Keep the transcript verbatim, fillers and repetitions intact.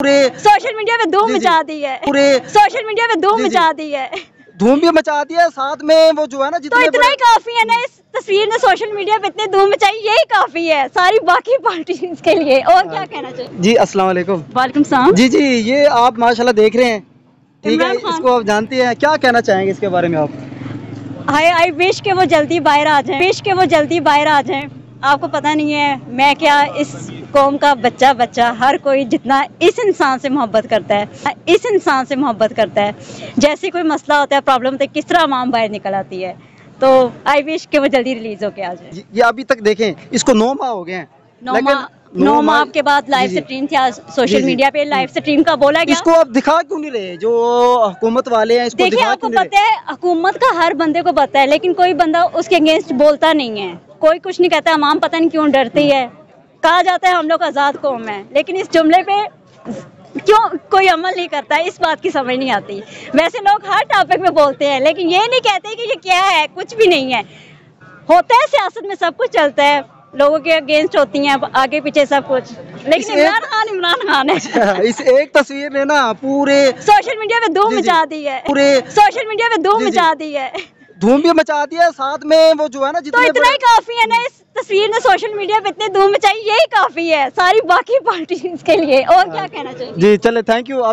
पूरे social media पे धूम मचा दी है, पूरे सोशल मीडिया पे धूम मचा दी है, धूम भी मचा दिया साथ में वो जो है ना तो जितने इतना ही काफी है ना। इस तस्वीर ने सोशल मीडिया पे इतनी धूम मचाई, यही काफी है सारी बाकी पार्टीज के लिए। और क्या कहना चाहिए जी। अस्सलाम वालेकुम। वालेकुम सलाम। जी जी, ये आप माशाल्लाह देख रहे हैं, ठीक है, इमरान खान। इसको आप जानती हैं, क्या कहना चाहेंगे इसके बारे में आप? आई आई विश के वो जल्दी बाहर आ जाएं, विश के वो जल्दी बाहर आ जाएं। आपको पता नहीं है मैं क्या, इस कौम का बच्चा बच्चा हर कोई जितना इस इंसान से मोहब्बत करता है, इस इंसान से मोहब्बत करता है, जैसे कोई मसला होता है, प्रॉब्लम होता है, किस तरह आवाम बाहर निकल आती है। तो आई विश के वो जल्दी रिलीज होके आ जाए। ये अभी तक देखें इसको नौ माह हो गए हैं, नौ माह नौ माह के बाद लाइव स्ट्रीम थी आज सोशल मीडिया पे, लाइव स्ट्रीम का बोला गया। इसको आप दिखा क्यों नहीं रहे जो हुकूमत वाले हैं? इसको देखिए आपको पता है हुकूमत का हर बंदे को पता है, लेकिन कोई बंदा उसके अगेंस्ट बोलता नहीं है, कोई कुछ नहीं कहता। अवाम पता नहीं क्यों डरती है। कहा जाता है हम लोग आजाद कौम है, लेकिन इस जुमले पे क्यों कोई अमल नहीं करता है, इस बात की समझ नहीं आती। वैसे लोग हर टॉपिक में बोलते हैं, लेकिन ये नहीं कहते कि ये क्या है, कुछ भी नहीं है। होता है सियासत में सब कुछ चलता है, लोगों के अगेंस्ट होती हैं आगे पीछे सब कुछ, लेकिन इमरान खान इमरान खान है। इस एक तस्वीर ने ना पूरे सोशल मीडिया पे धूम मचा दी है, पूरे सोशल मीडिया पे धूम मचा दी है, धूम भी मचा दिया साथ में वो जो है ना तो जितने इतना ही काफी है ना। इस तस्वीर ने सोशल मीडिया पे इतनी धूम मचाई, यही काफी है सारी बाकी पार्टीज के लिए। और क्या कहना चाहिए जी। चले, थैंक यू।